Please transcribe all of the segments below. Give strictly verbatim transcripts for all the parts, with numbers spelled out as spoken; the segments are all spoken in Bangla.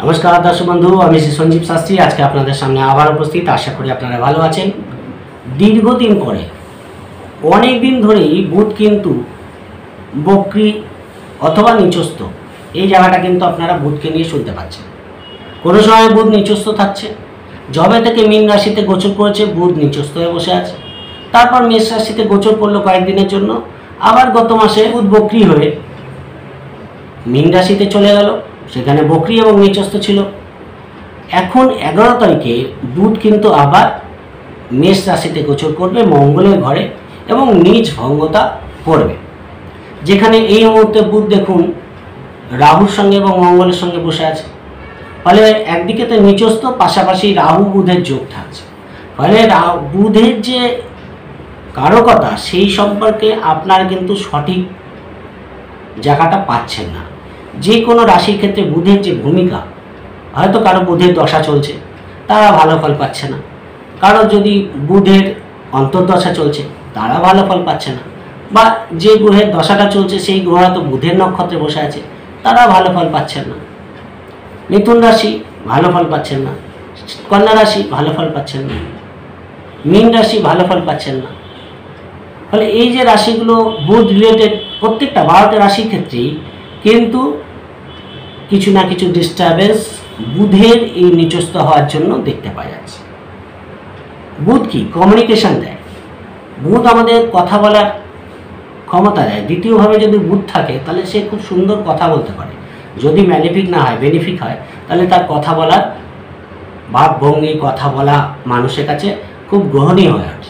नमस्कार दर्शक बंधु আমি শ্রী সঞ্জীব শাস্ত্রী আজকে আপনাদের সামনে আবার উপস্থিত। আশা করি আপনারা ভালো আছেন। দীর্ঘদিন পরে অনেক দিন ধরেই বুধ কিন্তু বক্রী অথবা নিচস্থ এই জায়গাটা কিন্তু আপনারা বুধকে নিয়ে শুনতে পাচ্ছেন। কোনো সময় বুধ নিচস্থ থাকছে, যবে থেকে মীন রাশিতে গোচর করেছে বুধ নিচস্থ হয়ে বসে আছে, তারপর মেষ রাশিতে গোচর করলো কয়েকদিনের জন্য, আবার গত মাসে বুধ বক্রী হয়ে মীন রাশিতে চলে গেল, সেখানে বক্রী এবং নিচস্থ ছিল। এখন এগারো তারিখে বুধ কিন্তু আবার মেষ রাশিতে গোচর করবে মঙ্গলের ঘরে এবং নিজ ভঙ্গতা করবে, যেখানে এই মুহূর্তে বুধ দেখুন রাহুর সঙ্গে এবং মঙ্গলের সঙ্গে বসে আছে। ফলে একদিকে তো নিচস্থ, পাশাপাশি রাহু বুধের যোগ থাকছে। ফলে বুধের যে কারকতা সেই সম্পর্কে আপনার কিন্তু সঠিক জায়গাটা পাচ্ছেন না। যে কোনো রাশির ক্ষেত্রে বুধের যে ভূমিকা, হয়তো কারো বুধের দশা চলছে তারা ভালো ফল পাচ্ছে না, কারো যদি বুধের অন্তর্দশা চলছে তারা ভালো ফল পাচ্ছে না, বা যে গ্রহের দশাটা চলছে সেই গ্রহ হয়তো বুধের নক্ষত্রে বসে আছে তারা ভালো ফল পাচ্ছেন না। মিথুন রাশি ভালো ফল পাচ্ছেন না, কন্যা রাশি ভালো ফল পাচ্ছেন না, মীন রাশি ভালো ফল পাচ্ছেন না। ফলে এই যে রাশিগুলো বুধ রিলেটেড প্রত্যেকটা বারোটা রাশির ক্ষেত্রেই কিন্তু কিছু না কিছু ডিস্টারবেন্স বুধের এই নিচস্থ হওয়ার জন্য দেখতে পাওয়া যাচ্ছে। বুধ কি কমিউনিকেশন দেয়, বুধ আমাদের কথা বলার ক্ষমতা দেয়। দ্বিতীয়ভাবে যদি বুধ থাকে তাহলে সে খুব সুন্দর কথা বলতে পারে, যদি ম্যালিফিক না হয় বেনিফিক হয় তাহলে তার কথা বলার ভাবভঙ্গি, কথা বলা মানুষের কাছে খুব গ্রহণীয় হয়ে ওঠে।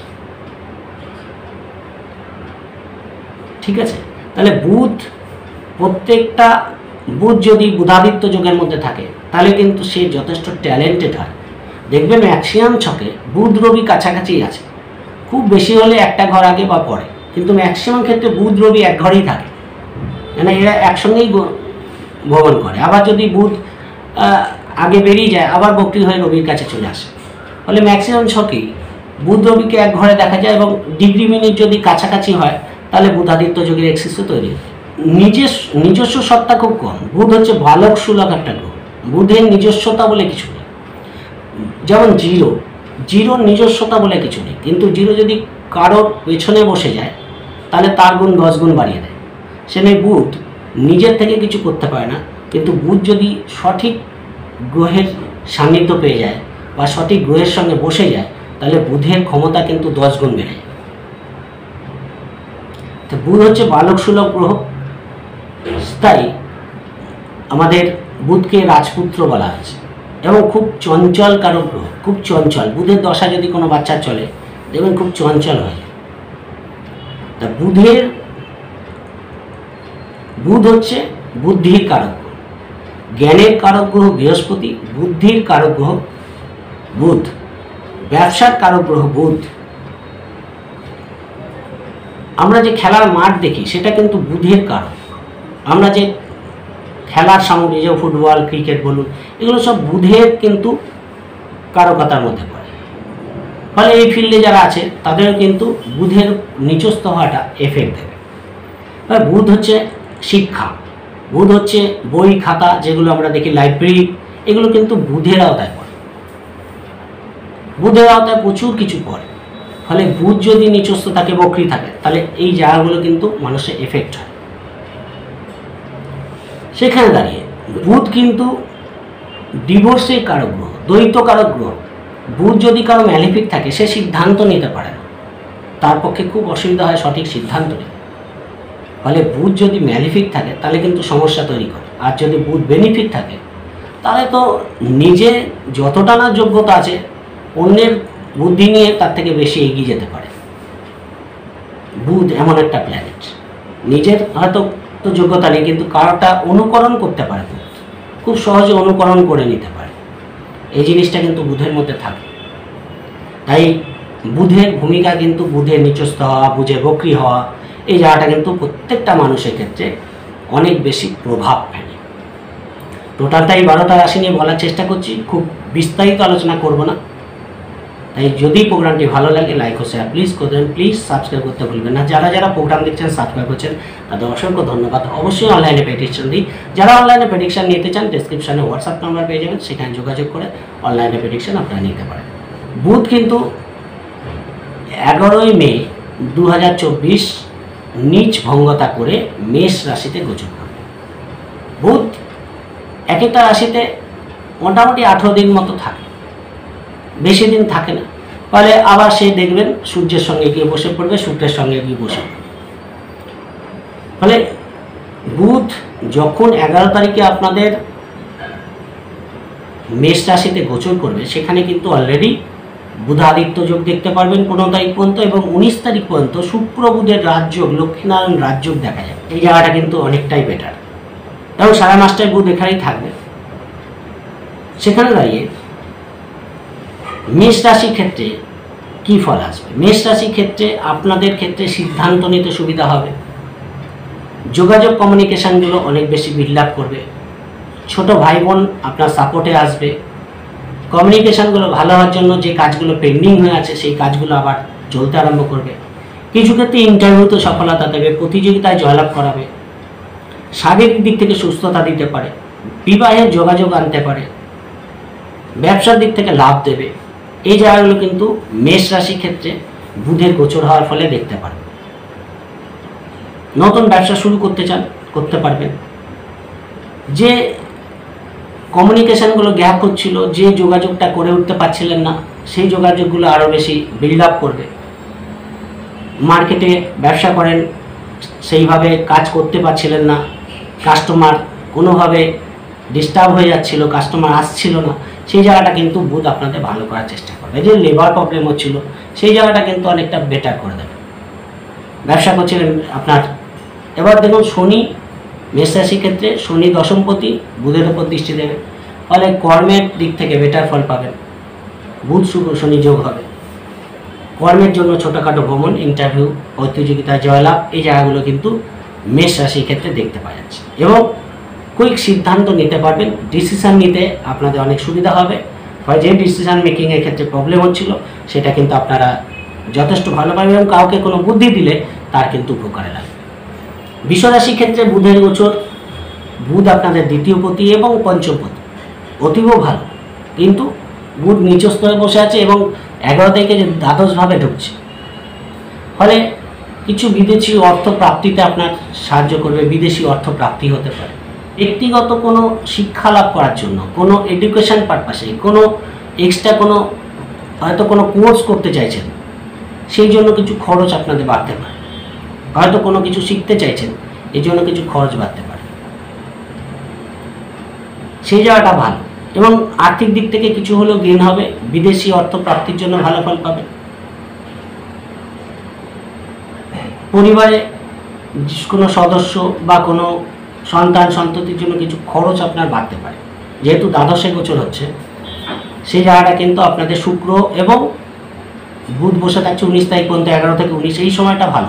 ঠিক আছে, তাহলে বুধ প্রত্যেকটা বুধ যদি বুধাদিত্য যোগের মধ্যে থাকে তাহলে কিন্তু সে যথেষ্ট ট্যালেন্টেড হয়। দেখবেন ম্যাক্সিমাম ছকে বুধ রবি কাছাকাছি আছে, খুব বেশি হলে একটা ঘর আগে বা পরে, কিন্তু ম্যাক্সিমাম ক্ষেত্রে বুধ রবি এক ঘরেই থাকে, মানে এরা একসঙ্গেই ভ্রমণ করে। আবার যদি বুধ আগে বেরিয়ে যায় আবার বক্রী হয়ে রবির কাছে চলে আসে। ফলে ম্যাক্সিমাম ছকেই বুধ রবিকে এক ঘরে দেখা যায়, এবং ডিগ্রি মিনিট যদি কাছাকাছি হয় তাহলে বুধাদিত্য যোগের এক্সিসও তৈরি হয়। নিজের নিজস্ব সত্তা খুব কম। বুধ হচ্ছে বালক সুলভ একটা গ্রহ, বুধের নিজস্বতা বলে কিছু নেই। যেমন জিরো, জিরোর নিজস্বতা বলে কিছু নেই, কিন্তু জিরো যদি কারোর পেছনে বসে যায় তাহলে তার গুণ দশ গুণ বাড়িয়ে দেয়। সেখানে বুধ নিজের থেকে কিছু করতে পারে না, কিন্তু বুধ যদি সঠিক গ্রহের সান্নিধ্য পেয়ে যায় বা সঠিক গ্রহের সঙ্গে বসে যায় তাহলে বুধের ক্ষমতা কিন্তু দশ গুণ বেড়ে যায়। তো বুধ হচ্ছে বালক সুলভ গ্রহ, তাই আমাদের বুধকে রাজপুত্র বলা আছে, এবং খুব চঞ্চল কারক গ্রহ, খুব চঞ্চল। বুধের দশা যদি কোনো বাচ্চার চলে দেখবেন খুব চঞ্চল হয়। তা বুধের বুধ হচ্ছে বুদ্ধির কারক গ্রহ, জ্ঞানের কারক গ্রহ বৃহস্পতি, বুদ্ধির কারক গ্রহ বুধ, ব্যবসার কারক গ্রহ বুধ। আমরা যে খেলার মাঠ দেখি সেটা কিন্তু বুধের কারক। আমরা যে খেলার সামগ্রী, যে ফুটবল ক্রিকেট বলুন, এগুলো সব বুধের কিন্তু কারকতার মধ্যে পড়ে। ফলে এই ফিল্ডে যারা আছে তাদেরও কিন্তু বুধের নিচস্থ হওয়াটা এফেক্ট দেবে। বুধ হচ্ছে শিক্ষা, বুধ হচ্ছে বই খাতা যেগুলো আমরা দেখি লাইব্রেরি, এগুলো কিন্তু বুধের আওতায় পড়ে। বুধের আওতায় প্রচুর কিছু পড়ে। ফলে বুধ যদি নিচস্থ থাকে, বক্রী থাকে, তাহলে এই জায়গাগুলো কিন্তু মানুষের এফেক্ট হয়। সেখানে দাঁড়িয়ে বুধ কিন্তু ডিভোর্সের কারক গ্রহ, দ্বৈত কারক গ্রহ। বুধ যদি কারো ম্যালিফিক থাকে সে সিদ্ধান্ত নিতে পারে না, তার পক্ষে খুব অসুবিধা হয় সঠিক সিদ্ধান্ত নিতে। ফলে বুধ যদি ম্যালিফিক থাকে তাহলে কিন্তু সমস্যা তৈরি করে, আর যদি বুধ বেনিফিক থাকে তাহলে তো নিজে যতটা না যোগ্যতা আছে অন্যের বুদ্ধি নিয়ে তার থেকে বেশি এগিয়ে যেতে পারে। বুধ এমন একটা প্ল্যানেট, নিজের হয়তো তো যোগ্যতা নেই কিন্তু কারোটা অনুকরণ করতে পারে, বুধ খুব সহজে অনুকরণ করে নিতে পারে। এই জিনিসটা কিন্তু বুধের মধ্যে থাকে। তাই বুধের ভূমিকা কিন্তু বুধের নিচস্থ হওয়া, বুধের বক্রী হওয়া, এই জায়গাটা কিন্তু প্রত্যেকটা মানুষের ক্ষেত্রে অনেক বেশি প্রভাব ফেলে। টোটালটা এই বারোটা রাশি নিয়ে বলার চেষ্টা করছি, খুব বিস্তারিত আলোচনা করব না। তাই যদি প্রোগ্রামটি ভালো লাগে লাইক ও শেয়ার প্লিজ করবেন, প্লিজ সাবস্ক্রাইব করতে ভুলবেন না। যারা যারা প্রোগ্রাম দেখছেন সাবস্ক্রাইব করছেন তাদের অসংখ্য ধন্যবাদ। অবশ্যই অনলাইনে প্রেডিকশন দিই, যারা অনলাইনে প্রেডিকশন নিতে চান ডেসক্রিপশনে হোয়াটসঅ্যাপ নাম্বার পেয়ে যাবেন, সেখানে যোগাযোগ করে অনলাইনে প্রেডিকশন আপনারা নিতে পারেন। বুধ কিন্তু এগারোই মে দু হাজার চব্বিশ নিচ ভঙ্গতা করে মেষ রাশিতে গোচর করবে। বুধ এক একটা রাশিতে মোটামুটি আঠেরো দিন মতো থাকে, বেশি দিন থাকে না। ফলে আবার সে দেখবেন সূর্যের সঙ্গে গিয়ে বসে পড়বে, শুক্রের সঙ্গে গিয়ে বসে পড়বে। ফলে বুধ যখন এগারো তারিখে আপনাদের মেষ রাশিতে গোচর করবে, সেখানে কিন্তু অলরেডি বুধাদিত্য যোগ দেখতে পারবেন পনেরো তারিখ পর্যন্ত, এবং উনিশ তারিখ পর্যন্ত শুক্র বুধের রাজযোগ, লক্ষ্মীনারায়ণ রাজযোগ দেখা যাবে। এই জায়গাটা কিন্তু অনেকটাই বেটার, এবং সারা মাসটায় বুধ এখানেই থাকবে। সেখানে দাঁড়িয়ে মেষ রাশির ক্ষেত্রে কী ফল আসবে? মেষ রাশির ক্ষেত্রে আপনাদের ক্ষেত্রে সিদ্ধান্ত নিতে সুবিধা হবে, যোগাযোগ কমিউনিকেশানগুলো অনেক বেশি বিল্ড আপ করবে, ছোট ভাই বোন আপনার সাপোর্টে আসবে, কমিউনিকেশানগুলো ভালো হওয়ার জন্য যে কাজগুলো পেন্ডিং হয়ে আছে সেই কাজগুলো আবার চলতে আরম্ভ করবে। কিছু ক্ষেত্রে ইন্টারভিউতে সফলতা দেবে, প্রতিযোগিতায় জয়লাভ করাবে, শারীরিক দিক থেকে সুস্থতা দিতে পারে, বিবাহের যোগাযোগ আনতে পারে, ব্যবসার দিক থেকে লাভ দেবে। এই জায়গাগুলো কিন্তু মেষ রাশির ক্ষেত্রে বুধের গোচর হওয়ার ফলে দেখতে পারবেন। নতুন ব্যবসা শুরু করতে চান করতে পারবেন, যে কমিউনিকেশানগুলো গ্যাপ হচ্ছিল, যে যোগাযোগটা করে উঠতে পারছিলেন না, সেই যোগাযোগগুলো আরও বেশি বিল্ড আপ করবে। মার্কেটে ব্যবসা করেন, সেইভাবে কাজ করতে পারছিলেন না, কাস্টমার কোনোভাবে ডিস্টার্ব হয়ে যাচ্ছিল, কাস্টমার আসছিল না, সেই জায়গাটা কিন্তু বুধ আপনাদের ভালো করার চেষ্টা করবে। যে লেবার প্রবলেম হচ্ছিল সেই জায়গাটা কিন্তু অনেকটা বেটার করে দেবে। ব্যবসা করছিলেন আপনার, এবার দেখুন শনি মেষ রাশির ক্ষেত্রে শনি দশমপতি বুধের ওপর দৃষ্টি দেবে, ফলে কর্মের দিক থেকে বেটার ফল পাবেন। বুধ শুক্র শনি যোগ হবে, কর্মের জন্য ছোটোখাটো ভ্রমণ, ইন্টারভিউ, প্রতিযোগিতা জয়লাভ, এই জায়গাগুলো কিন্তু মেষ রাশির ক্ষেত্রে দেখতে পাওয়া যাচ্ছে। এবং কুইক সিদ্ধান্ত নিতে পারবেন, ডিসিশান নিতে আপনাদের অনেক সুবিধা হবে। ফলে যে ডিসিশান মেকিংয়ের ক্ষেত্রে প্রবলেম হচ্ছিল সেটা কিন্তু আপনারা যথেষ্ট ভালো পাবেন, এবং কাউকে কোনো বুদ্ধি দিলে তার কিন্তু উপকারে লাগবে। বিশ্বরাশির ক্ষেত্রে বুধের গোচর, বুধ আপনাদের দ্বিতীয় পতি এবং পঞ্চম পতি, অতীব ভালো, কিন্তু বুধ নিচ স্তরে বসে আছে এবং এগারো তারিখে যে দ্বাদশভাবে ঢুকছে, ফলে কিছু বিদেশি অর্থ প্রাপ্তিতে আপনার সাহায্য করবে, বিদেশি অর্থ প্রাপ্তি হতে পারে। ব্যক্তিগত কোনো শিক্ষা লাভ করার জন্য, কোনো এডুকেশন পারপাসে, কোনো এক্সট্রা কোনো হয়তো কোনো কোর্স করতে চাইছেন, সেই জন্য কিছু খরচ আপনাদের বাড়তে পারে। হয়তো কোনো কিছু শিখতে চাইছেন, এই জন্য কিছু খরচ বাড়তে পারে, সেই জায়গাটা ভালো। এবং আর্থিক দিক থেকে কিছু হলেও গেইন হবে, বিদেশি অর্থ প্রাপ্তির জন্য ভালো ফল পাবেন। পরিবারে কোনো সদস্য বা কোনো সন্তান সন্ততির জন্য কিছু খরচ আপনার বাড়তে পারে, যেহেতু দ্বাদশে গোচর হচ্ছে, সেই জায়গাটা কিন্তু আপনাদের শুক্র এবং বুধ বসে থাকছে উনিশ তারিখ পর্যন্ত, এগারো থেকে উনিশ, এই সময়টা ভালো।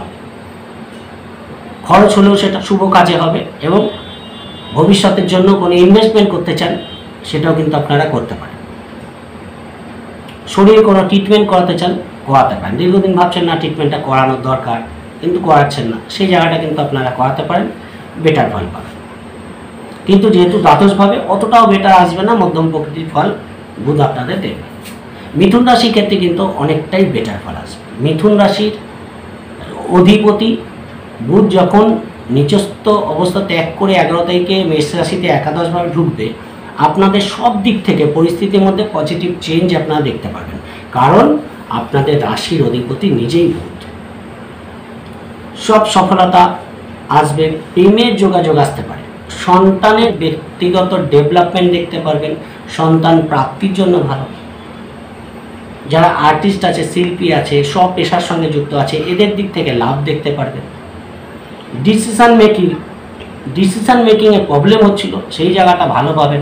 খরচ হলেও সেটা শুভ কাজে হবে, এবং ভবিষ্যতের জন্য কোনো ইনভেস্টমেন্ট করতে চান সেটাও কিন্তু আপনারা করতে পারেন। শরীরে কোনো ট্রিটমেন্ট করাতে চান করাতে পারেন, দীর্ঘদিন ভাবছেন না ট্রিটমেন্টটা করানোর দরকার কিন্তু করাচ্ছেন না, সেই জায়গাটা কিন্তু আপনারা করাতে পারেন, বেটার ফল পাবেন। কিন্তু যেহেতু দ্বাদশভাবে অতটাও বেটার আসবে না, মধ্যম প্রকৃতির ফল বুধ আপনাদের দেবে। মিথুন রাশির ক্ষেত্রে কিন্তু অনেকটাই বেটার ফল আসবে। মিথুন রাশির অধিপতি বুধ যখন নিচস্থ অবস্থা ত্যাগ করে এগারো তারিখে মেষ রাশিতে একাদশভাবে ঢুকবে, আপনাদের সব দিক থেকে পরিস্থিতির মধ্যে পজিটিভ চেঞ্জ আপনারা দেখতে পাবেন, কারণ আপনাদের রাশির অধিপতি নিজেই বুধ। সব সফলতা আসবে, প্রেমের যোগাযোগ আসতে পারে, সন্তানের ব্যক্তিগত ডেভেলপমেন্ট দেখতে পারবেন, সন্তান প্রাপ্তির জন্য ভালো। যারা আর্টিস্ট আছে, শিল্পী আছে, সব পেশার সঙ্গে যুক্ত আছে, এদের দিক থেকে লাভ দেখতে পারবেন। ডিসিশান মেকিং ডিসিশান মেকিংয়ে প্রবলেম হচ্ছিল, সেই জায়গাটা ভালো পাবেন,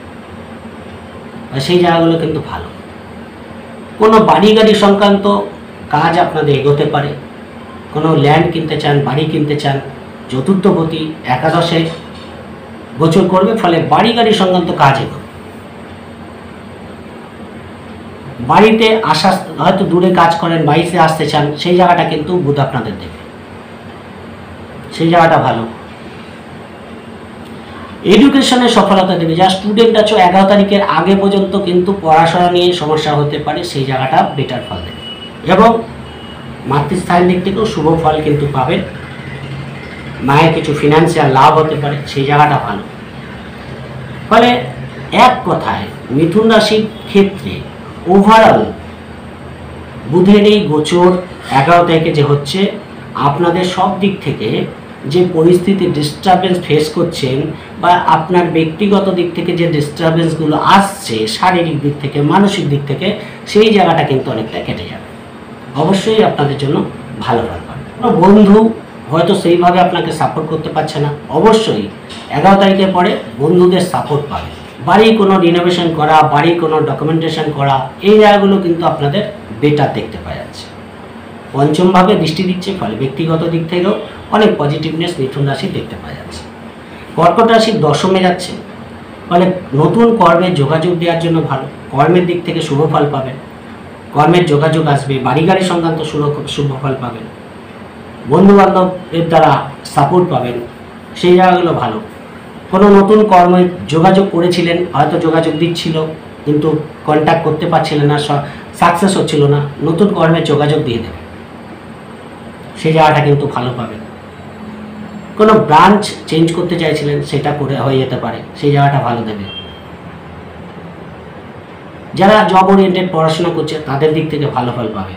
সেই জায়গাগুলো কিন্তু ভালো। কোনো বাড়ি গাড়ি সংক্রান্ত কাজ আপনাদের এগোতে পারে, কোনো ল্যান্ড কিনতে চান, বাড়ি কিনতে চান, চতুর্থপতি একাদশে গোচর করবে, ফলে বাড়ি গাড়ি সংক্রান্ত কাজ এগোবে। বাড়িতে আসা, হয়তো দূরে কাজ করেন, বাড়িতে আসতে চান, সেই জায়গাটা কিন্তু বুধ আপনাদের দেবে, সেই জায়গাটা ভালো। এডুকেশনে সফলতা দেবে। যারা স্টুডেন্ট আছো এগারো তারিখের আগে পর্যন্ত কিন্তু পড়াশোনা নিয়ে সমস্যা হতে পারে, সেই জায়গাটা বেটার ফল দেবে। এবং মাতৃস্থানের দিক থেকেও শুভ ফল কিন্তু পাবেন, মায়ের কিছু ফিনান্সিয়াল লাভ হতে পারে, সেই জায়গাটা ভালো। ফলে এক কথায় মিথুন রাশির ক্ষেত্রে ওভারঅল বুধের এই গোচর এগারো তারিখে যে হচ্ছে, আপনাদের সব দিক থেকে যে পরিস্থিতি ডিস্টারবেন্স ফেস করছেন বা আপনার ব্যক্তিগত দিক থেকে যে ডিস্টারবেন্সগুলো আসছে, শারীরিক দিক থেকে, মানসিক দিক থেকে, সেই জায়গাটা কিন্তু অনেকটা কেটে যাবে। অবশ্যই আপনাদের জন্য ভালো ফল পাবে। কোনো বন্ধু হয়তো সেইভাবে আপনাকে সাপোর্ট করতে পারছে না, অবশ্যই এগারো তারিখের পরে বন্ধুদের সাপোর্ট পাবে। বাড়ির কোনো রিনোভেশন করা, বাড়ির কোনো ডকুমেন্টেশন করা, এই জায়গাগুলো কিন্তু আপনাদের বেটার দেখতে পাওয়া যাচ্ছে। পঞ্চমভাবে দৃষ্টি দিচ্ছে, ফলে ব্যক্তিগত দিক থেকেও অনেক পজিটিভনেস মিথুন রাশি দেখতে পাওয়া যাচ্ছে। কর্কট রাশির দশমে যাচ্ছে, ফলে নতুন কর্মের যোগাযোগ দেওয়ার জন্য ভালো, কর্মের দিক থেকে শুভ ফল পাবেন, কর্মের যোগাযোগ আসবে, বাড়ি গাড়ি সংক্রান্ত শুভ ফল পাবেন, বন্ধুবান্ধবের দ্বারা সাপোর্ট পাবেন, সেই জায়গাগুলো ভালো। কোনো নতুন কর্মে যোগাযোগ করেছিলেন, হয়তো যোগাযোগ দিচ্ছিল কিন্তু কন্ট্যাক্ট করতে পারছিলেন না, সাকসেস হচ্ছিল না, নতুন কর্মে যোগাযোগ দিয়ে দেবে, সেই জায়গাটা কিন্তু ভালো পাবেন। কোনো ব্রাঞ্চ চেঞ্জ করতে চাইছিলেন, সেটা করে হয়ে যেতে পারে, সেই জায়গাটা ভালো দেবে। যারা জব ওরিয়েন্টেড পড়াশোনা করছে তাদের দিক থেকে ভালো ফল পাবে।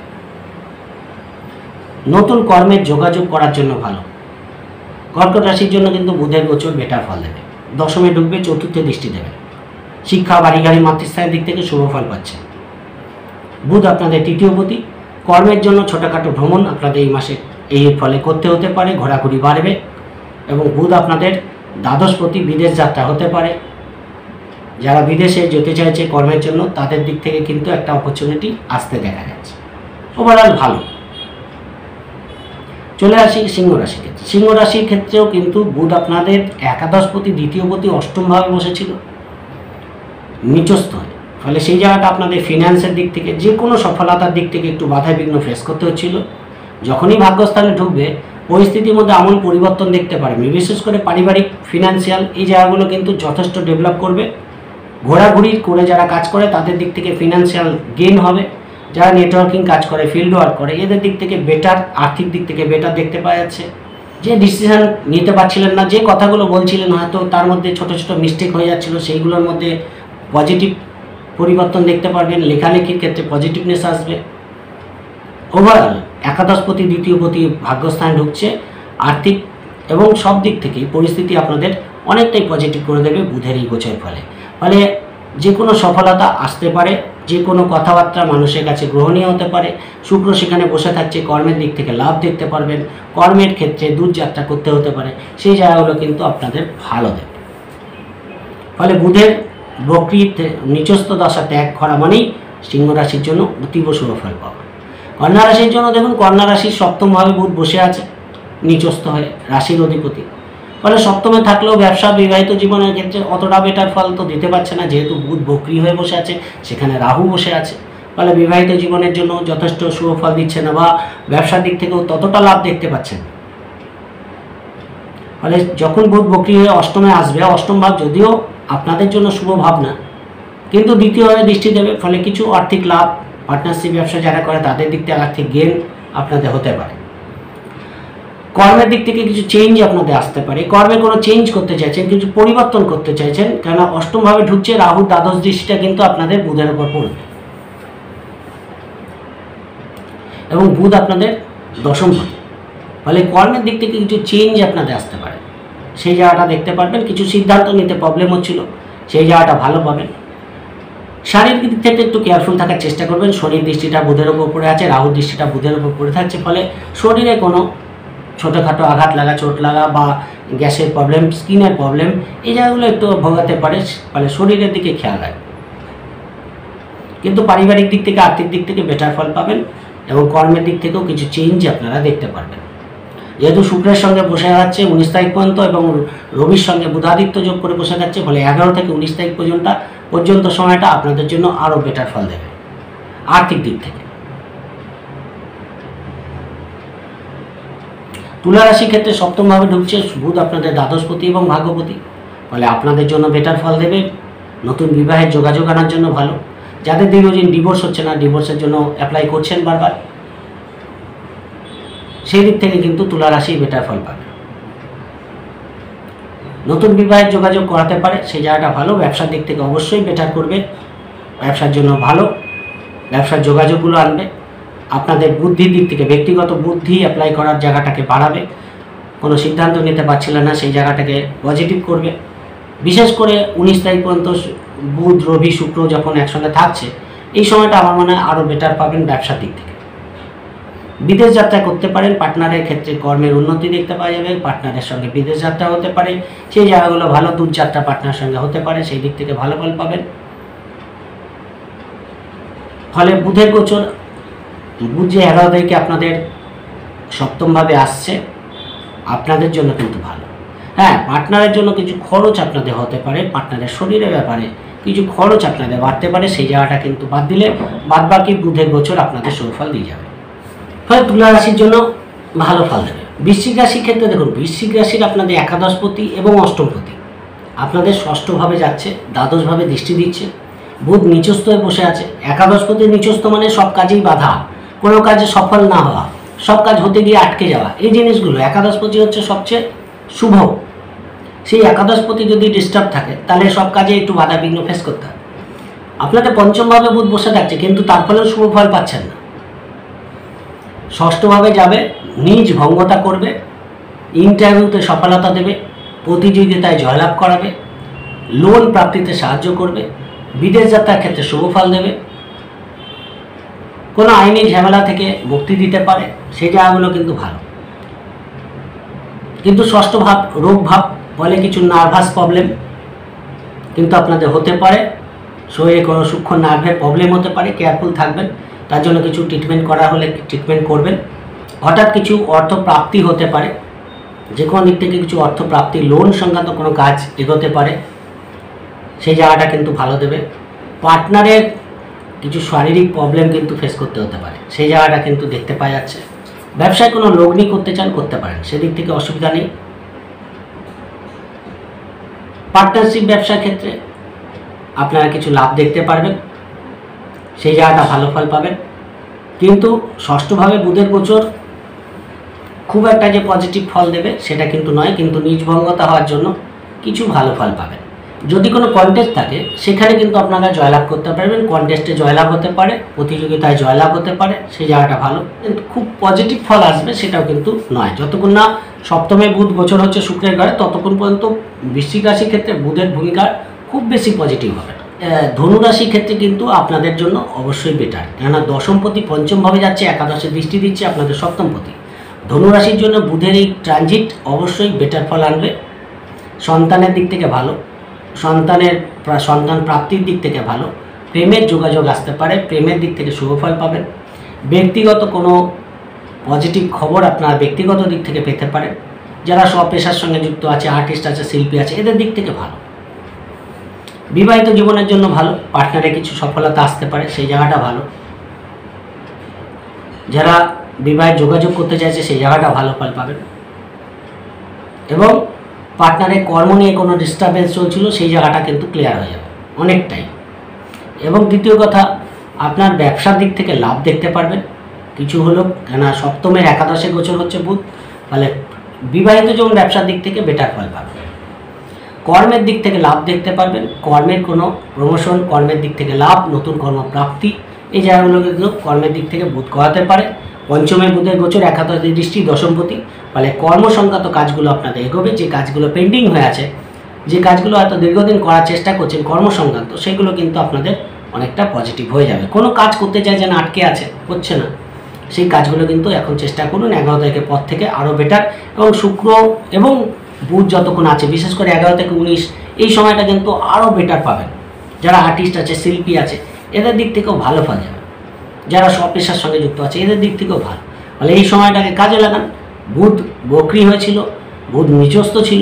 নতুন কর্মের যোগাযোগ করার জন্য ভালো। কর্কট রাশির জন্য কিন্তু বুধের গোচর বেটার ফল দেবে, দশমে ঢুকবে, চতুর্থে দৃষ্টি দেবে, শিক্ষা, বাড়ি গাড়ি, মাতৃস্থানের দিক থেকে শুভ ফল পাচ্ছে। বুধ আপনাদের তৃতীয় পতি, কর্মের জন্য ছোটোখাটো ভ্রমণ আপনাদের এই মাসে এই ফলে করতে হতে পারে, ঘোরাঘুরি বাড়বে। এবং বুধ আপনাদের দ্বাদশপতি, বিদেশ যাত্রা হতে পারে। যারা বিদেশে যেতে চাইছে কর্মের জন্য, তাদের দিক থেকে কিন্তু একটা অপরচুনিটি আসতে দেখা যাচ্ছে। ওভারঅল ভালো। চলে আসি সিংহ রাশির ক্ষেত্রে। সিংহ রাশির ক্ষেত্রেও কিন্তু বুধ আপনাদের একাদশপতি, দ্বিতীয়পতি অষ্টমভাবে বসেছিল নিচস্থ হয়ে, ফলে সেই জায়গাটা আপনাদের ফিনান্সের দিক থেকে, যে কোনো সফলতার দিক থেকে একটু বাধা বিঘ্ন ফেস করতে হচ্ছিল। যখনই ভাগ্যস্থানে ঢুকবে, পরিস্থিতির মধ্যে আমূল পরিবর্তন দেখতে পারবেন। বিশেষ করে পারিবারিক, ফিনান্সিয়াল, এই জায়গাগুলো কিন্তু যথেষ্ট ডেভেলপ করবে। ঘোরাঘুরি করে যারা কাজ করে তাদের দিক থেকে ফিনান্সিয়াল গেইন হবে। যারা নেটওয়ার্কিং কাজ করে, ফিল্ড ওয়ার্ক করে, এদের দিক থেকে বেটার, আর্থিক দিক থেকে বেটার দেখতে পাওয়া যাচ্ছে। যে ডিসিশন নিতে পারছিলেন না, যে কথাগুলো বলছিলেন হয়তো তার মধ্যে ছোট ছোট মিস্টেক হয়ে যাচ্ছিল, সেইগুলোর মধ্যে পজিটিভ পরিবর্তন দেখতে পারবেন। লেখালেখির ক্ষেত্রে পজিটিভনেস আসবে। ওভারঅল একাদশপতি, দ্বিতীয়পতি ভাগ্যস্থানে ঢুকছে, আর্থিক এবং সব দিক থেকেই পরিস্থিতি আপনাদের অনেকটাই পজিটিভ করে দেবে বুধের এই গোচরের ফলে। ফলে যে কোনো সফলতা আসতে পারে, যে কোনো কথাবার্তা মানুষের কাছে গ্রহণীয় হতে পারে। শুক্র সেখানে বসে থাকছে, কর্মের দিক থেকে লাভ দেখতে পারবেন। কর্মের ক্ষেত্রে দূরযাত্রা করতে হতে পারে, সেই জায়গাগুলো কিন্তু আপনাদের ভালো দেবে। ফলে বুধের বক্রী নিচস্থ দশা ত্যাগ করা মানেই সিংহ রাশির জন্য অতীব শুভ ফল পাওয়া। কন্যা রাশির জন্য দেখুন, কন্যা রাশির সপ্তমভাবে বুধ বসে আছে নিচস্থ হয়ে, রাশির অধিপতি। ফলে সপ্তমে থাকলেও ব্যবসা, বিবাহিত জীবনের ক্ষেত্রে অতটা বেটার ফল তো দিতে পারছে না, যেহেতু বুধ বক্রী হয়ে বসে আছে, সেখানে রাহু বসে আছে। ফলে বিবাহিত জীবনের জন্য যথেষ্ট শুভ ফল দিচ্ছে না, বা ব্যবসার দিক থেকেও ততটা লাভ দেখতে পাচ্ছেন। ফলে যখন বুধ বক্রী হয়ে অষ্টমে আসবে, অষ্টম ভাব যদিও আপনাদের জন্য শুভ ভাব না, কিন্তু দ্বিতীয়ভাবে দৃষ্টি দেবে। ফলে কিছু আর্থিক লাভ, পার্টনারশিপ ব্যবসা যারা করে তাদের দিক থেকে আর্থিক গেইন আপনাদের হতে পারে। কর্মের দিক থেকে কিছু চেঞ্জ আপনাদের আসতে পারে। কর্মে কোনো চেঞ্জ করতে চাইছেন, কিছু পরিবর্তন করতে চাইছেন, কেননা অষ্টমভাবে ঢুকছে, রাহু দ্বাদশ দৃষ্টিটা কিন্তু আপনাদের বুধের উপর পড়বে এবং বুধ আপনাদের দশম ভাবে। ফলে কর্মের দিক থেকে কিছু চেঞ্জ আপনাদের আসতে পারে, সেই জায়গাটা দেখতে পারবেন। কিছু সিদ্ধান্ত নিতে প্রবলেম হচ্ছিল, সেই জায়গাটা ভালো পাবেন। শারীরিক দিক থেকে একটু কেয়ারফুল থাকার চেষ্টা করবেন। শনির দৃষ্টিটা বুধের উপর পড়ে আছে, রাহুর দৃষ্টিটা বুধের উপর পড়ে থাকছে, ফলে শরীরে কোনো ছোটোখাটো আঘাত লাগা, চোট লাগা বা গ্যাসের প্রবলেম, স্কিনের প্রবলেম, এই জায়গাগুলো একটু ভোগাতে পারে। ফলে শরীরের দিকে খেয়াল রাখবেন। কিন্তু পারিবারিক দিক থেকে, আর্থিক দিক থেকে বেটার ফল পাবেন এবং কর্মের দিক থেকেও কিছু চেঞ্জ আপনারা দেখতে পারবেন। যেহেতু শুক্রের সঙ্গে বসে যাচ্ছে উনিশ তারিখ পর্যন্ত এবং রবির সঙ্গে বুধাদিত্য যোগ করে বসে যাচ্ছে, ফলে এগারো থেকে উনিশ তারিখ পর্যন্ত পর্যন্ত সময়টা আপনাদের জন্য আরও বেটার ফল দেবে। আর্থিক দিক থেকে। তুলা রাশি ক্ষেত্রে সপ্তম ভাবে ঢুকছে বুধ আপনাদের দ্বাদশপতি এবং ভাগ্যপতি, ফলে আপনাদের জন্য বেটার ফল দেবে। নতুন বিবাহের যোগাযোগ আনার জন্য ভালো। যাদের দীর্ঘদিন ডিভোর্স হচ্ছে না, ডিভোর্সের জন্য অ্যাপ্লাই করছেন বারবার, সেই দিক থেকে কিন্তু তুলা রাশি বেটার ফল পাবে। নতুন বিবাহের যোগাযোগ করাতে পারে, সেই জায়গাটা ভালো। ব্যবসার দিক থেকে অবশ্যই বেটার করবে, ব্যবসার জন্য ভালো, ব্যবসার যোগাযোগগুলো আনবে। আপনাদের বুদ্ধির দিক থেকে ব্যক্তিগত বুদ্ধি অ্যাপ্লাই করার জায়গাটাকে বাড়াবে। কোনো সিদ্ধান্ত নিতে পারছিলেন না, সেই জায়গাটাকে পজিটিভ করবে। বিশেষ করে উনিশ তারিখ পর্যন্ত বুধ রবি শুক্র যখন একসঙ্গে থাকছে, এই সময়টা আমার মনে হয় আরও বেটার পাবেন ব্যবসার দিক থেকে। বিদেশ যাত্রা করতে পারেন, পার্টনারের ক্ষেত্রে কর্মের উন্নতি দেখতে পাওয়া যাবে। পার্টনারের সঙ্গে বিদেশ যাত্রা হতে পারে, সেই জায়গাগুলো ভালো। দূরযাত্রা পার্টনারের সঙ্গে হতে পারে, সেই দিক থেকে ভালো ফল পাবেন। ফলে বুধের গোচর, বুধ যে এগারো তারিখে আপনাদের সপ্তমভাবে আসছে, আপনাদের জন্য কিন্তু ভালো। হ্যাঁ, পার্টনারের জন্য কিছু খরচ আপনাদের হতে পারে, পার্টনারের শরীরের ব্যাপারে কিছু খরচ আপনাদের বাড়তে পারে, সেই জায়গাটা কিন্তু বাদ দিলে বাদ বাকি বুধের গোচর আপনাদের সুফল দিয়ে যাবে। ফলে তুলা রাশির জন্য ভালো ফল দেবে। বৃশ্চিক রাশির ক্ষেত্রে দেখুন, বৃশ্চিক রাশির আপনাদের একাদশপতি এবং অষ্টমপতি আপনাদের ষষ্ঠভাবে যাচ্ছে, দ্বাদশভাবে দৃষ্টি দিচ্ছে। বুধ নিচস্থ হয়ে বসে আছে। একাদশপতি নিচস্থ মানে সব কাজেই বাধা, কোনো কাজে সফল না হওয়া, সব কাজ হতে গিয়ে আটকে যাওয়া, এই জিনিসগুলো। একাদশপতি হচ্ছে সবচেয়ে শুভ। সেই একাদশপতি যদি ডিস্টার্ব থাকে, তাহলে সব কাজে একটু বাধা বিঘ্ন ফেস করতে হবে। আপনাদের পঞ্চমভাবে বুধ বসে থাকছে, কিন্তু তার ফলেও শুভ ফল পাচ্ছেন না। ষষ্ঠভাবে যাবে, নিজ ভঙ্গতা করবে, ইন্টারভিউতে সফলতা দেবে, প্রতিযোগিতায় জয়লাভ করাবে, লোন প্রাপ্তিতে সাহায্য করবে, বিদেশ যাত্রার ক্ষেত্রে শুভ ফল দেবে, কোনো আইনি ঝামেলা থেকে মুক্তি দিতে পারে, সেই জায়গাগুলো কিন্তু ভালো। কিন্তু ষষ্ঠ ভাব রোগ ভাব বলে কিছু নার্ভাস প্রবলেম কিন্তু আপনাদের হতে পারে, শরীরে কোনো সূক্ষ্ম নার্ভের প্রবলেম হতে পারে, কেয়ারফুল থাকবেন। তার জন্য কিছু ট্রিটমেন্ট করা হলে ট্রিটমেন্ট করবেন। হঠাৎ কিছু অর্থ প্রাপ্তি হতে পারে, যে কোনো দিক থেকে কিছু অর্থ প্রাপ্তি, লোন সংক্রান্ত কোনো কাজ এগোতে পারে, সেই জায়গাটা কিন্তু ভালো দেবে। পার্টনারের কিছু শারীরিক প্রবলেম কিন্তু ফেস করতে হতে পারে, সেই জায়গাটা কিন্তু দেখতে পাওয়া যাচ্ছে। ব্যবসায় কোনো লগ্নি করতে চান, করতে পারেন, সেদিক থেকে অসুবিধা নেই। পার্টনারশিপ ব্যবসার ক্ষেত্রে আপনারা কিছু লাভ দেখতে পারবেন, সেই জায়গাটা ভালো ফল পাবেন। কিন্তু ষষ্ঠভাবে বুধের গোচর খুব একটা যে পজিটিভ ফল দেবে সেটা কিন্তু নয়, কিন্তু নিজভঙ্গতা হওয়ার জন্য কিছু ভালো ফল পাবেন। যদি কোনো কন্টেস্ট থাকে, সেখানে কিন্তু আপনারা জয়লাভ করতে পারবেন। কন্টেস্টে জয়লাভ হতে পারে, প্রতিযোগিতায় জয়লাভ হতে পারে, সেই জায়গাটা ভালো। কিন্তু খুব পজিটিভ ফল আসবে সেটাও কিন্তু নয়। যতক্ষণ না সপ্তমে বুধ গোচর হচ্ছে শুক্রের ঘরে, ততক্ষণ পর্যন্ত বৃশ্চিক রাশির ক্ষেত্রে বুধের ভূমিকা খুব বেশি পজিটিভ হবে না। ধনুরাশির ক্ষেত্রে কিন্তু আপনাদের জন্য অবশ্যই বেটার, কেননা দশমপতি পঞ্চমভাবে যাচ্ছে, একাদশে দৃষ্টি দিচ্ছে আপনাদের সপ্তমপতি। ধনুরাশির জন্য বুধের এই ট্রানজিট অবশ্যই বেটার ফল আনবে। সন্তানের দিক থেকে ভালো, সন্তানের সন্তান প্রাপ্তির দিক থেকে ভালো, প্রেমের যোগাযোগ আসতে পারে, প্রেমের দিক থেকে শুভ ফল পাবেন। ব্যক্তিগত কোনো পজিটিভ খবর আপনারা ব্যক্তিগত দিক থেকে পেতে পারেন। যারা সব পেশার সঙ্গে যুক্ত আছে, আর্টিস্ট আছে, শিল্পী আছে, এদের দিক থেকে ভালো। বিবাহিত জীবনের জন্য ভালো, পার্টনারে কিছু সফলতা আসতে পারে, সেই জায়গাটা ভালো। যারা বিবাহে যোগাযোগ করতে চাইছে, সেই জায়গাটা ভালো ফল পাবেন। এবং পার্টনারের কর্ম নিয়ে কোনো ডিস্টারবেন্স চলছিল, সেই জায়গাটা কিন্তু ক্লিয়ার হয়ে যাবে অনেকটাই। এবং দ্বিতীয় কথা, আপনার ব্যবসার দিক থেকে লাভ দেখতে পারবেন কিছু হলো, কেন সপ্তমের একাদশে গোচর হচ্ছে বুধ, ফলে বিবাহিত যেমন ব্যবসার দিক থেকে বেটার ফল পাবেন। কর্মের দিক থেকে লাভ দেখতে পারবেন, কর্মের কোনো প্রমোশন, কর্মের দিক থেকে লাভ, নতুন কর্মপ্রাপ্তি, এই জায়গাগুলো কিন্তু কর্মের দিক থেকে বুধ করাতে পারে। পঞ্চমে বুধের গোচর, একাদশ দৃষ্টি, দশমপতি, ফলে কর্ম সংক্রান্ত কাজগুলো আপনাদের এগোবে। যে কাজগুলো পেন্ডিং হয়ে আছে, যে কাজগুলো হয়তো দীর্ঘদিন করার চেষ্টা করছেন কর্ম সংক্রান্ত, সেগুলো কিন্তু আপনাদের অনেকটা পজিটিভ হয়ে যাবে। কোনো কাজ করতে চাইছেন, আটকে আছে, হচ্ছে না, সেই কাজগুলো কিন্তু এখন চেষ্টা করুন। এগারো তারিখের পর থেকে আরও বেটার। এবং শুক্র এবং বুধ যতক্ষণ আছে, বিশেষ করে এগারো থেকে উনিশ, এই সময়টা কিন্তু আরও বেটার পাবেন। যারা আর্টিস্ট আছে, শিল্পী আছে, এদের দিক থেকেও ভালো ফল যাবে। যারা সব পেশার সঙ্গে যুক্ত আছে, এদের দিক থেকেও ভালো। ফলে এই সময়টাকে কাজে লাগান। বুধ বক্রি হয়েছিল, বুধ নিচস্থ ছিল,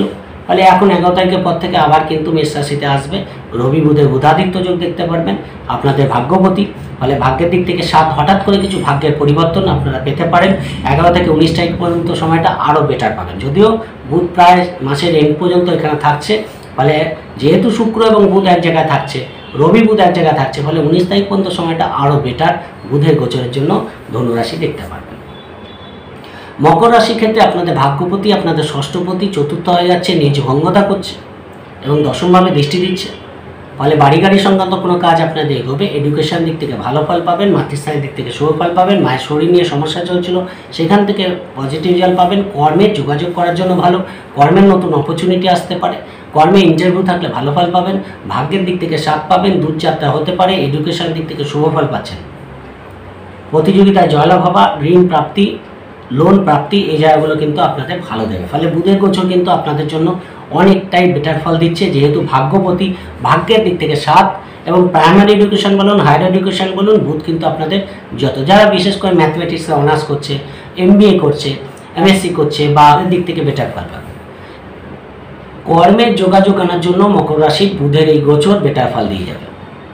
ফলে এখন এগারো তারিখের পর থেকে আবার কিন্তু মেষ রাশিতে আসবে রবি বুধের বুধাদিত্য যোগ দেখতে পারবেন, আপনাদের ভাগ্যবতী। ফলে ভাগ্যের দিক থেকে সাত হঠাৎ করে কিছু ভাগ্যের পরিবর্তন আপনারা পেতে পারেন। এগারো থেকে উনিশ তারিখ পর্যন্ত সময়টা আরও বেটার পাবেন, যদিও বুধ প্রায় মাসের এন্ড পর্যন্ত এখানে থাকছে। ফলে যেহেতু শুক্র এবং বুধ এক জায়গায় থাকছে, রবি বুধ এক জায়গায় থাকছে, ফলে উনিশ তারিখ পর্যন্ত সময়টা আরও বেটার বুধের গোচরের জন্য ধনুরাশি দেখতে পারবেন। মকর রাশির ক্ষেত্রে আপনাদের ভাগ্যপতি আপনাদের ষষ্ঠপতি চতুর্থ হয়ে যাচ্ছে, নিজ ভঙ্গতা করছে এবং দশমভাবে দৃষ্টি দিচ্ছে। ফলে বাড়ি গাড়ি সংক্রান্ত কোনো কাজ আপনাদের এগোবে, এডুকেশন দিক থেকে ভালো ফল পাবেন, মাতৃস্থানের দিক থেকে শুভ ফল পাবেন, মায়ের শরীর নিয়ে সমস্যা চলছিল সেখান থেকে পজিটিভ রেজাল্ট পাবেন। কর্মের যোগাযোগ করার জন্য ভালো, কর্মের নতুন অপরচুনিটি আসতে পারে, কর্মে ইন্টারভিউ থাকলে ভালো ফল পাবেন, ভাগ্যের দিক থেকে সাথ পাবেন, দূরযাত্রা হতে পারে, এডুকেশন দিক থেকে শুভ ফল পাচ্ছেন। প্রতিযোগিতায় জয়লাভ হওয়া, ঋণ প্রাপ্তি, লোন প্রাপ্তি, এই জায়গাগুলো কিন্তু আপনাদের ভালো দেবে। ফলে বুধের গোচর কিন্তু আপনাদের জন্য অনেকটাই বেটার ফল দিচ্ছে, যেহেতু ভাগ্যপতি ভাগ্যের দিক থেকে সাত এবং প্রাইমারি এডুকেশন বলুন হায়ার এডুকেশন বলুন বুধ কিন্তু আপনাদের যত যারা বিশেষ করে ম্যাথমেটিক্সে অনার্স করছে, এমবিএ করছে, এমএসসি করছে বা দিক থেকে বেটার ফল পাবে। কর্মের যোগাযোগ আনার জন্য মকর রাশির বুধের এই গোচর বেটার ফল দিয়ে যাবে,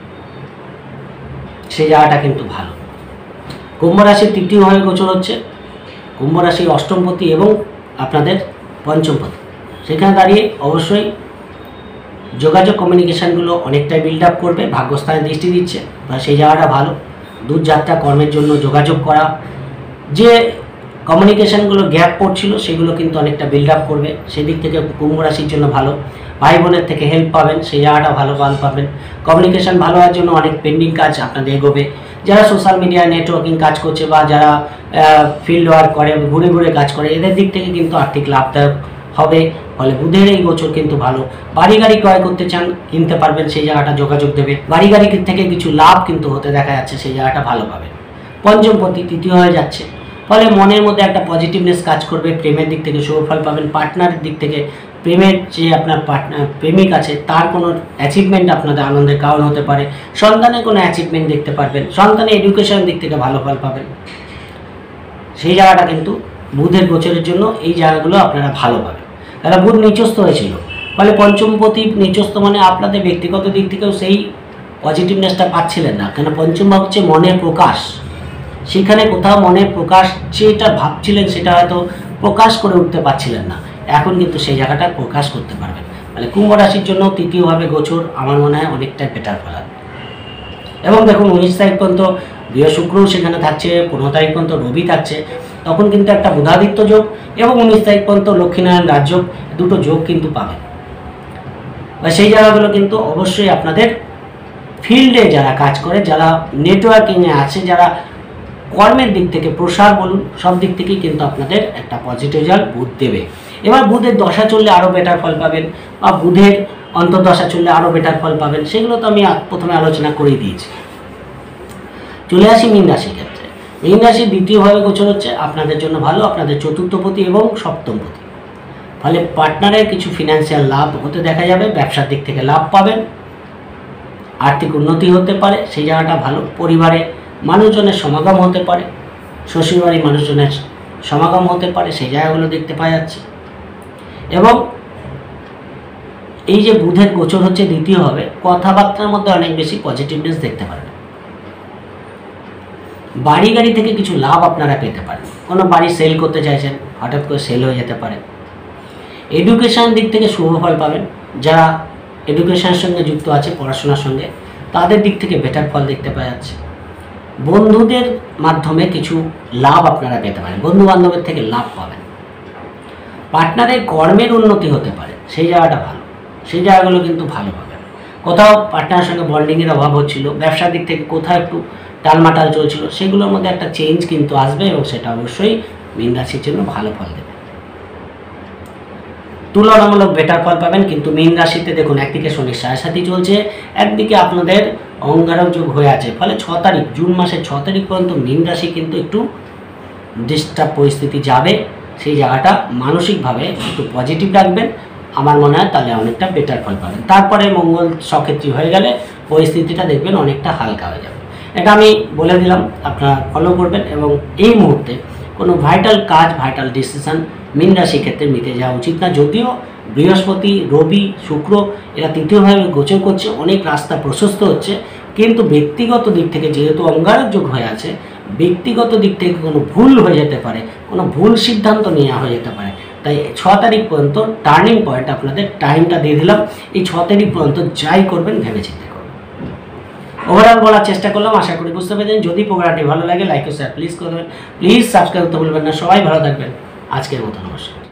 সেই জায়গাটা কিন্তু ভালো। কুম্ভ রাশির তৃতীয় ভাবে গোচর হচ্ছে, কুম্ভ রাশির অষ্টমপতি এবং আপনাদের পঞ্চমপতি, সেখানে দাঁড়িয়ে অবশ্যই যোগাযোগ কমিউনিকেশানগুলো অনেকটাই বিল্ড আপ করবে, ভাগ্যস্থানে দৃষ্টি দিচ্ছে বা সেই জায়গাটা ভালো। দূরযাত্রা কর্মের জন্য যোগাযোগ করা, যে কমিউনিকেশানগুলো গ্যাপ পড়ছিল সেগুলো কিন্তু অনেকটা বিল্ড আপ করবে, সেদিক থেকে কুম্ভ রাশির জন্য ভালো। ভাই বোনের থেকে হেল্প পাবেন, সেই জায়গাটা ভালো ফল পাবেন। কমিউনিকেশান ভালো হওয়ার জন্য অনেক পেন্ডিং কাজ আপনাদের এগোবে। যারা সোশ্যাল মিডিয়ায় নেটওয়ার্কিং কাজ করছে বা যারা ফিল্ড ওয়ার্ক করে, ঘুরে ঘুরে কাজ করে, এদের দিক থেকে কিন্তু আর্থিক লাভদায়ক হবে। ফলে বুধের এই গোচর কিন্তু ভালো। বাড়ি গাড়ি ক্রয় করতে চান, কিনতে পারবেন, সেই জায়গাটা যোগাযোগ দেবে। বাড়ি গাড়ি থেকে কিছু লাভ কিন্তু হতে দেখা যাচ্ছে, সেই জায়গাটা ভালো পাবেন। পঞ্চমপতি তৃতীয় হয়ে যাচ্ছে, ফলে মনের মধ্যে একটা পজিটিভনেস কাজ করবে, প্রেমের দিক থেকে শুভ ফল পাবেন। পার্টনারের দিক থেকে প্রেমের যে আপনার পার্টনার প্রেমিক আছে তার কোনো অ্যাচিভমেন্ট আপনাদের আনন্দের কারণ হতে পারে। সন্তানের কোনো অ্যাচিভমেন্ট দেখতে পারবেন, সন্তানের এডুকেশন দিক থেকে ভালো ফল পাবেন, সেই জায়গাটা কিন্তু বুধের গোচরের জন্য এই জায়গাগুলো আপনারা ভালো পাবেন। তারা বুধ নিচস্থ হয়েছিল, ফলে পঞ্চমপতি নিচস্থ মানে আপনাদের ব্যক্তিগত দিক থেকেও সেই পজিটিভনেসটা পাচ্ছিলেন না, কেন পঞ্চম ভাব হচ্ছে মনের প্রকাশ। সেখানে কোথাও মনের প্রকাশ যেটা ভাবছিলেন সেটা হয়তো প্রকাশ করে উঠতে পারছিলেন না, এখন কিন্তু সেই জায়গাটা প্রকাশ করতে পারবেন। মানে কুম্ভ রাশির জন্য তৃতীয়ভাবে গোচর আমার মনে হয় অনেকটাই বেটার ফল। এবং দেখুন উনিশ তারিখ পর্যন্ত বৃহ শুক্রও সেখানে থাকছে, পনেরো তারিখ পর্যন্ত রবি থাকছে, তখন কিন্তু একটা বুধাদিত্য যোগ এবং উনিশ তারিখ পর্যন্ত লক্ষ্মীনারায়ণ রাজযোগ, দুটো যোগ কিন্তু পাবেন। সেই জায়গাগুলো কিন্তু অবশ্যই আপনাদের ফিল্ডে যারা কাজ করে, যারা নেটওয়ার্কিংয়ে আছে, যারা কর্মের দিক থেকে প্রসার বলুন, সব দিক থেকেই কিন্তু আপনাদের একটা পজিটিভ রেজাল্ট বুধ দেবে। এবার বুধের দশা চললে আরও বেটার ফল পাবেন বা বুধের অন্তর্দশা চললে আরও বেটার ফল পাবেন, সেগুলো তো আমি প্রথমে আলোচনা করেই দিয়েছি। চলে আসি মীন রাশির ক্ষেত্রে। মীন রাশির দ্বিতীয়ভাবে গোচর হচ্ছে আপনাদের জন্য ভালো, আপনাদের চতুর্থপতি এবং সপ্তমপতি। ফলে পার্টনারের কিছু ফিনান্সিয়াল লাভ হতে দেখা যাবে, ব্যবসার দিক থেকে লাভ পাবেন, আর্থিক উন্নতি হতে পারে, সেই জায়গাটা ভালো। পরিবারে মানুষজনের সমাগম হতে পারে, শ্বশুরবাড়ির মানুষজনের সমাগম হতে পারে, সেই জায়গাগুলো দেখতে পাওয়া যাচ্ছে। এবং এই যে বুধের গোচর হচ্ছে দ্বিতীয় হবে, কথাবার্তার মধ্যে অনেক বেশি পজিটিভনেস দেখতে পারবেন। বাড়ি গাড়ি থেকে কিছু লাভ আপনারা পেতে পারেন, কোনো বাড়ি সেল করতে চাইছেন, হঠাৎ করে সেল হয়ে যেতে পারে। এডুকেশন দিক থেকে শুভ ফল পাবেন, যারা এডুকেশনের সঙ্গে যুক্ত আছে, পড়াশোনার সঙ্গে, তাদের দিক থেকে বেটার ফল দেখতে পাওয়া যাচ্ছে। বন্ধুদের মাধ্যমে কিছু লাভ আপনারা পেতে পারেন, বন্ধু বান্ধবের থেকে লাভ পাবেন। পার্টনারের কর্মের উন্নতি হতে পারে, সেই জায়গাটা ভালো, সেই জায়গাগুলো কিন্তু ভালো পাবেন। কোথাও পার্টনারের সঙ্গে বন্ডিংয়ের অভাব হচ্ছিল, ব্যবসার দিক থেকে কোথাও একটু টালমাটাল চলছিল, সেগুলোর মধ্যে একটা চেঞ্জ কিন্তু আসবে এবং সেটা অবশ্যই মীন রাশির জন্য ভালো ফল দেবে। তুলনামূলক বেটার ফল পাবেন, কিন্তু মীন রাশিতে দেখুন একদিকে শনির সাড়ে সাথী চলছে, একদিকে আপনাদের অঙ্গারক যোগ হয়ে আছে। ফলে ছ তারিখ জুন মাসের ছ তারিখ পর্যন্ত মীন রাশি কিন্তু একটু ডিস্টার্ব পরিস্থিতি যাবে, সেই জায়গাটা মানসিকভাবে একটু পজিটিভ রাখবেন, আমার মনে হয় তাহলে অনেকটা বেটার ফল পাবেন। তারপরে মঙ্গল সক্ষেত্রী হয়ে গেলে পরিস্থিতিটা দেখবেন অনেকটা হালকা হয়ে যাবে। এটা আমি বলে দিলাম, আপনারা ফলো করবেন। এবং এই মুহূর্তে কোনো ভাইটাল কাজ, ভাইটাল ডিসিশন মীন রাশির ক্ষেত্রে নিতে যাওয়া উচিত না, যদিও বৃহস্পতি, রবি, শুক্র এরা তৃতীয়ভাবে গোচর করছে, অনেক রাস্তা প্রশস্ত হচ্ছে। কিন্তু ব্যক্তিগত দিক থেকে যেহেতু অঙ্গারক যোগ হয়ে আছে, ব্যক্তিগত দিক থেকে কোনো ভুল হয়ে যেতে পারে, কোনো ভুল সিদ্ধান্ত নেওয়া হয়ে যেতে পারে। তাই ছ তারিখ পর্যন্ত টার্নিং পয়েন্ট আপনাদের টাইমটা দিয়ে দিলাম। এই ছ তারিখ পর্যন্ত যাই করবেন ভেবে চিন্তে করবেন। ওভারঅল বলার চেষ্টা করলাম, আশা করি বুঝতে পেরেছেন। যদি প্রোগ্রামটি ভালো লাগে লাইক ও শেয়ার প্লিজ করবেন, প্লিজ সাবস্ক্রাইব করতে ভুলবেন না। সবাই ভালো থাকবেন, আজকের মতো নমস্কার।